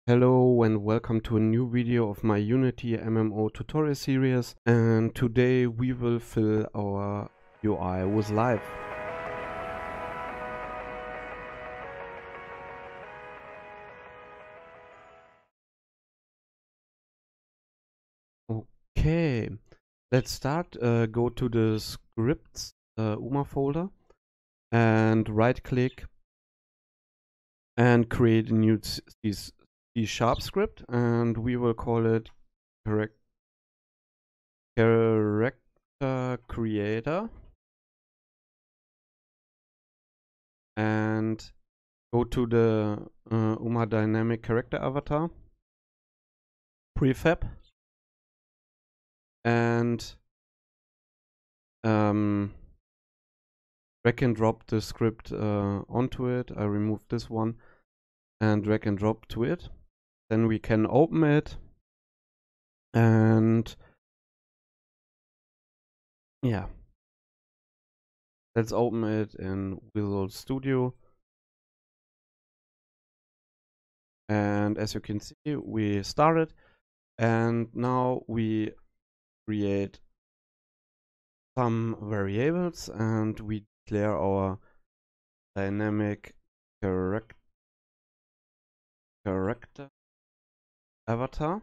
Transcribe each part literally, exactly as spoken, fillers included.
Hello and welcome to a new video of my Unity M M O tutorial series, and today we will fill our U I with life. Okay, let's start. Uh, go to the scripts uh, U M A folder and right click and create a new C sharp script, and we will call it correct character creator, and go to the uh, U M A dynamic character avatar prefab and um, drag and drop the script uh, onto it. I remove this one and drag and drop to it. Then we can open it, and yeah, let's open it in Visual Studio. And as you can see, we started, and now we create some variables and we declare our dynamic character character avatar,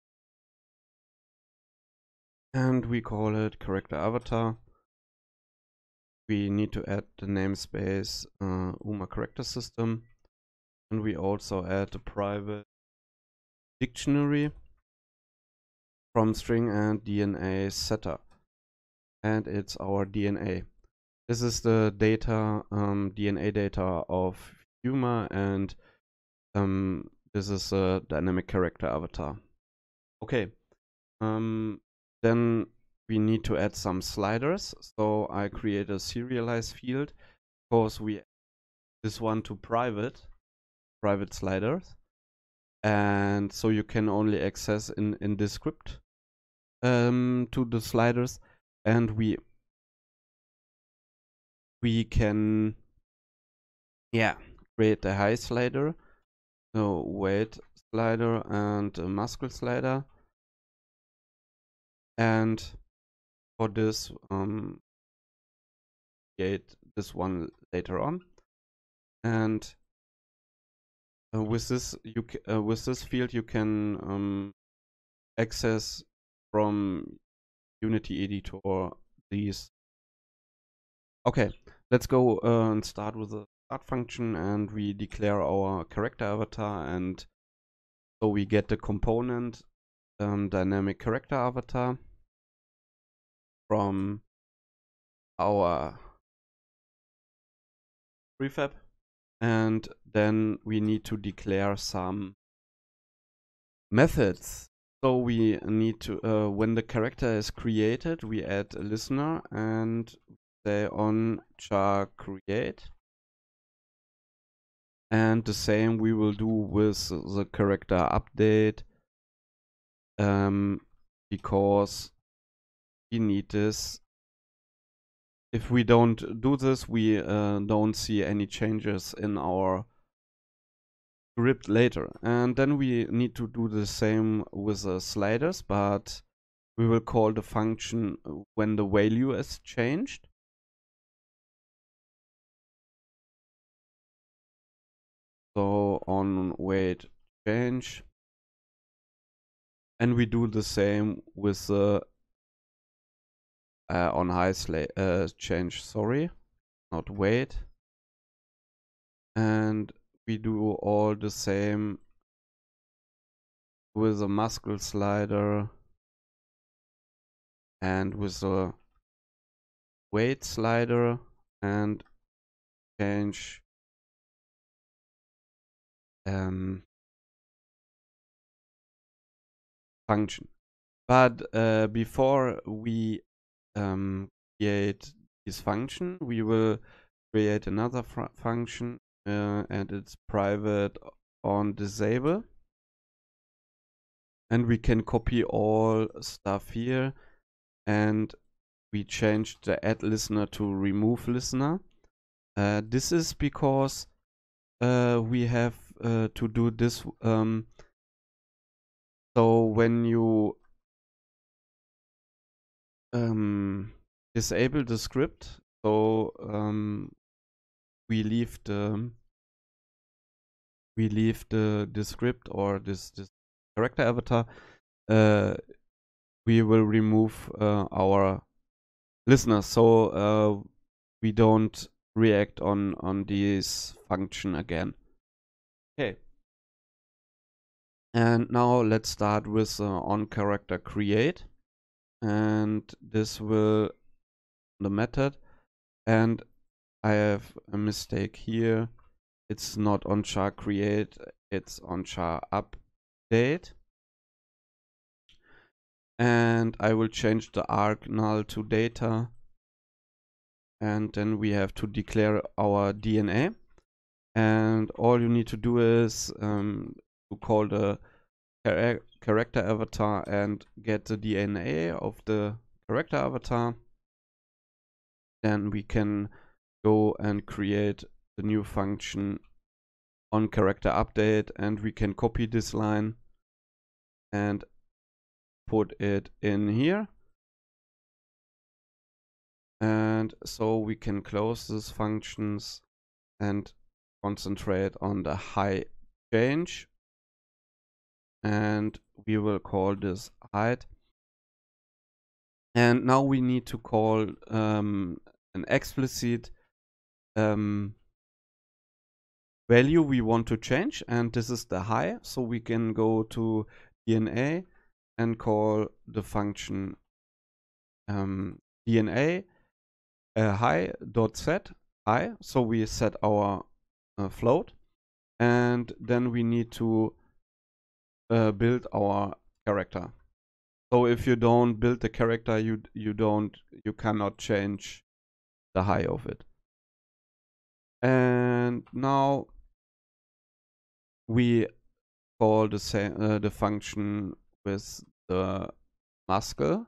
and we call it character avatar. We need to add the namespace uh, U M A character system, and we also add a private dictionary from string and D N A setup, and it's our D N A. This is the data, um, D N A data of U M A, and um, this is a dynamic character avatar. Okay, um, then we need to add some sliders. So I create a serialize field because we add this one to private, private sliders, and so you can only access in in this script um, to the sliders, and we we can yeah create a high slider, so weight slider and a muscle slider, and for this um, create this one later on. And uh, with this you uh, with this field you can um, access from Unity editor these. Okay, let's go uh, and start with the start function, and we declare our character avatar, and so we get the component um, dynamic character avatar from our prefab, and then we need to declare some methods. So we need to uh, when the character is created, we add a listener and say on char create, and the same we will do with the character update, um, because we need this. If we don't do this, we uh, don't see any changes in our script later. And then we need to do the same with the sliders, but we will call the function when the value is changed. So on weight change, and we do the same with the uh, on high uh, change. Sorry, not weight, and we do all the same with the muscle slider and with the weight slider, and change um, function. But uh, before we um, create this function, we will create another function, uh, and it's private on disable, and we can copy all stuff here, and we change the add listener to remove listener. Uh, this is because uh, we have uh, to do this um, So when you um, disable the script, so um, we leave the we leave the the script or this this character avatar, uh, we will remove uh, our listeners, so uh, we don't react on on this function again. Okay. And now let's start with uh, on character create, and this will the method, and I have a mistake here. It's not on char create, it's on char update. And I will change the arg null to data, and then we have to declare our D N A, and all you need to do is um, to call the char character avatar and get the D N A of the character avatar. Then we can go and create the new function on character update, and we can copy this line and put it in here. And so we can close these functions and concentrate on the high change, and we will call this height. And now we need to call um, an explicit um, value we want to change, and this is the high. So we can go to D N A and call the function um, D N A uh, high dot set high. So we set our uh, float, and then we need to uh, build our character. So if you don't build the character, you you don't you cannot change the high of it. And now we call the same uh, the function with the muscle,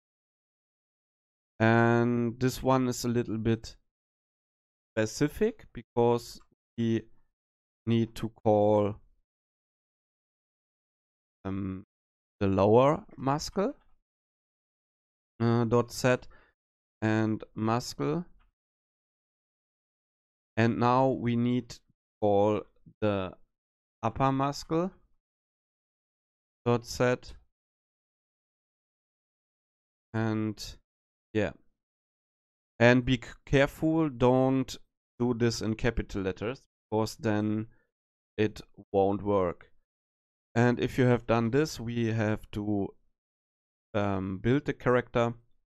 and this one is a little bit specific because we need to call um, the lower muscle uh, dot set and muscle, and now we need to call the upper muscle dot set, and yeah, and be careful, don't do this in capital letters because then it won't work. And if you have done this, we have to um, build the character,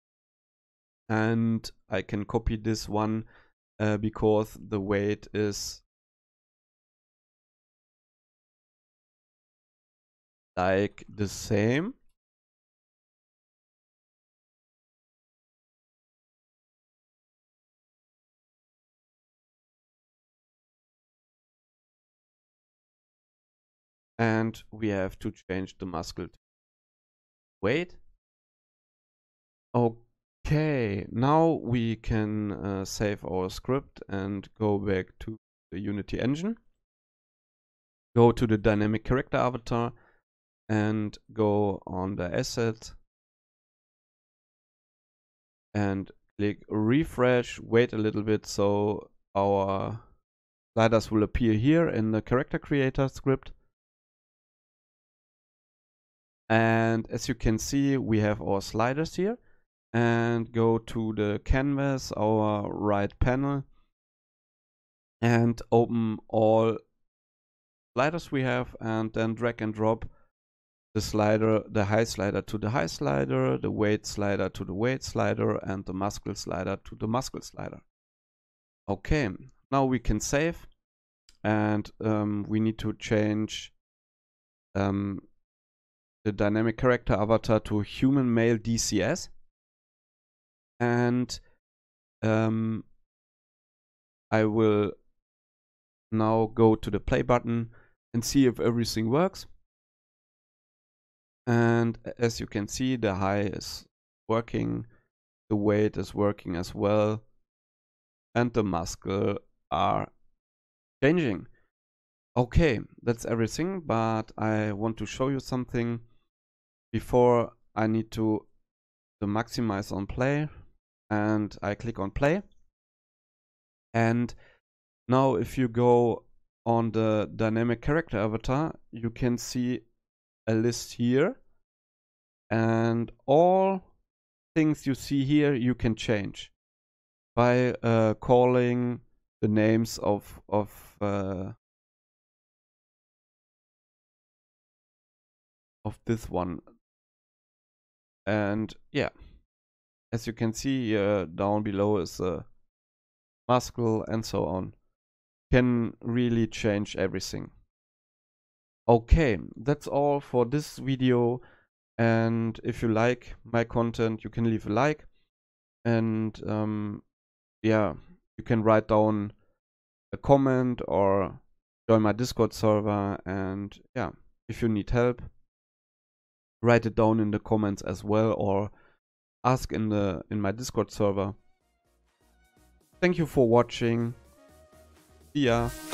and I can copy this one uh, because the weight is like the same. And we have to change the muscle to weight. Okay, now we can uh, save our script and go back to the Unity engine. Go to the dynamic character avatar and go on the asset and click refresh. Wait a little bit so our sliders will appear here in the character creator script. And as you can see, we have our sliders here. And go to the canvas, our right panel, and open all sliders we have, and then drag and drop the slider, the high slider to the high slider, the weight slider to the weight slider, and the muscle slider to the muscle slider. Okay, now we can save, and um, we need to change um, the dynamic character avatar to human male D C S. And um, I will now go to the play button and see if everything works. And as you can see, the high is working, the weight is working as well, and the muscle are changing. Okay, that's everything, but I want to show you something. before I need to, to maximize on play, and I click on play. And now if you go on the dynamic character avatar, you can see a list here, and all things you see here you can change by uh, calling the names of of uh, of this one. And yeah, as you can see uh, down below is a muscle and so on. Can really change everything. Okay, that's all for this video, and if you like my content you can leave a like, and um, yeah, you can write down a comment or join my Discord server, and yeah, if you need help, write it down in the comments as well, or ask in the in my Discord server. Thank you for watching. See ya.